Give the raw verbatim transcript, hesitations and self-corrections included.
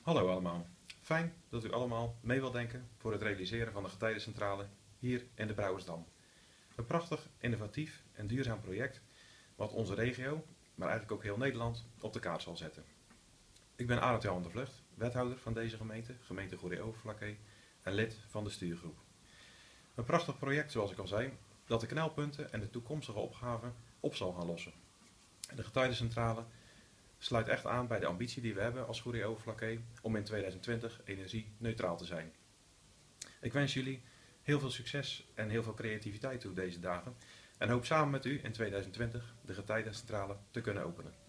Hallo allemaal. Fijn dat u allemaal mee wilt denken voor het realiseren van de getijdencentrale hier in de Brouwersdam. Een prachtig, innovatief en duurzaam project wat onze regio, maar eigenlijk ook heel Nederland, op de kaart zal zetten. Ik ben Arend Jan de Vlucht, wethouder van deze gemeente, gemeente Goeree-Overflakkee, en lid van de stuurgroep. Een prachtig project, zoals ik al zei, dat de knelpunten en de toekomstige opgaven op zal gaan lossen. De getijdencentrale sluit echt aan bij de ambitie die we hebben als Goeree-Overflakkee om in tweeduizend twintig energie-neutraal te zijn. Ik wens jullie heel veel succes en heel veel creativiteit toe deze dagen en hoop samen met u in tweeduizend twintig de getijdencentrale te kunnen openen.